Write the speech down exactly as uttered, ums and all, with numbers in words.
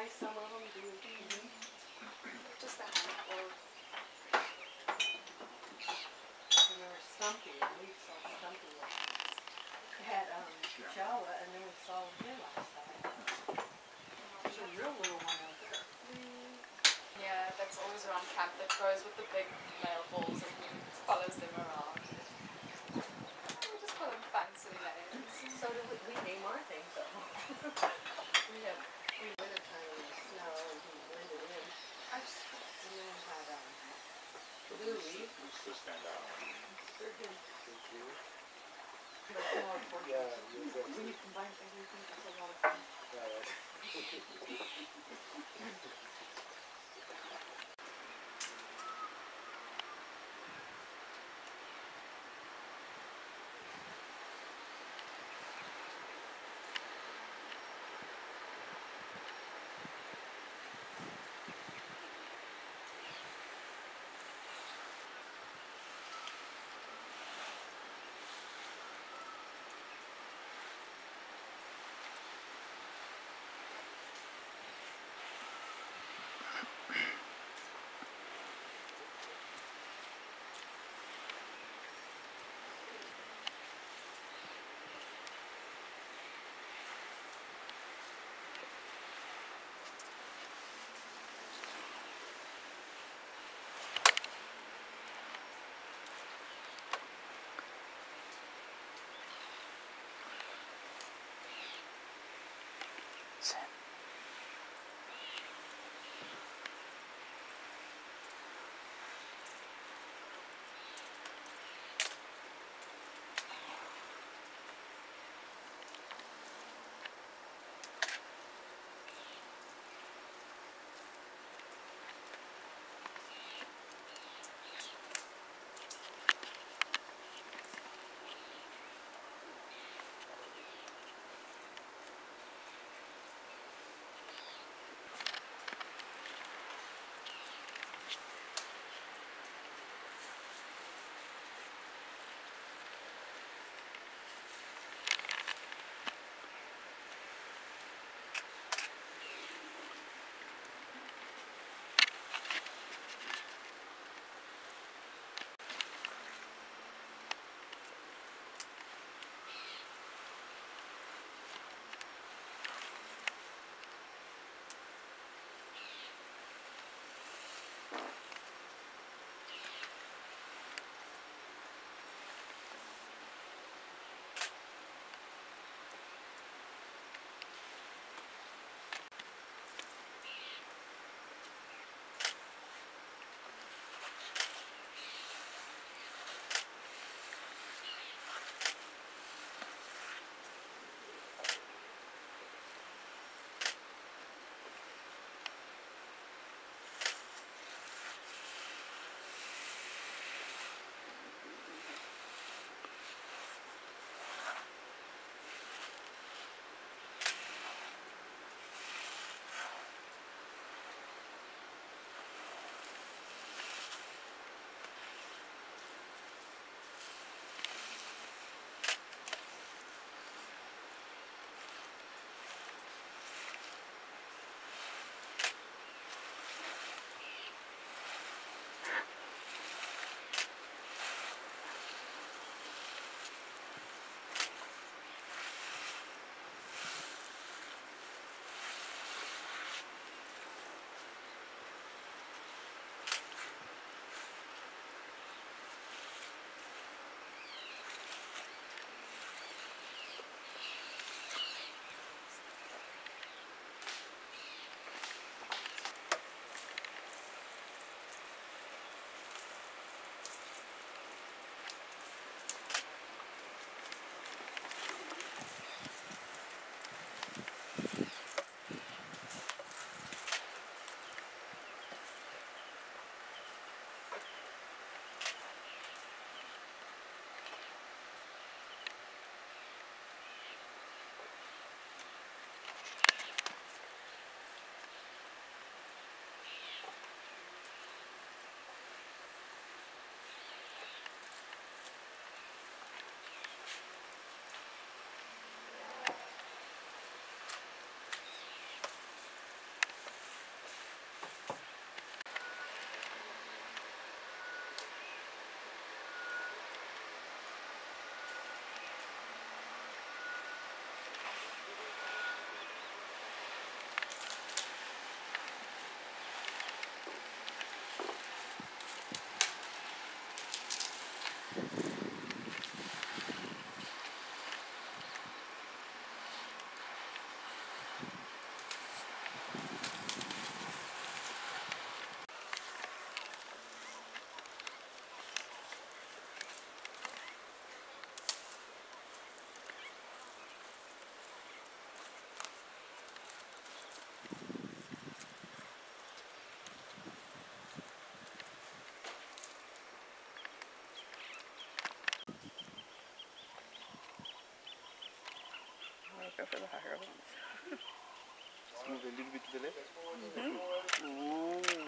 some of them do. Mm-hmm. Just a handful. And there was Stumpy, and we saw Stumpy had um, Jawa, and then we saw him here last time. There's a real little one out there. Mm. Yeah, that's always around camp that goes with the big male bulls and follows them around. We just call them fancy names. So do we, we name our things though. We have we winter time in the snow and he blended in. I just And then had um Louie. Who's to stand out? Freaking Yeah, you said when you combine everything, it's a lot of fun. yeah. I'll go for the higher ones. Just move a little bit to the left. Mm-hmm.